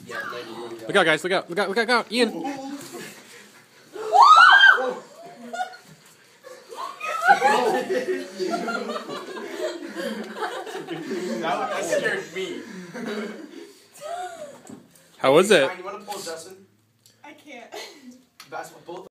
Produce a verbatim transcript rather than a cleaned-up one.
Yeah, go. Look out, guys! Look out! Look out! Look out! Look out. Ian! That scared me. How was it? You want to pull Justin?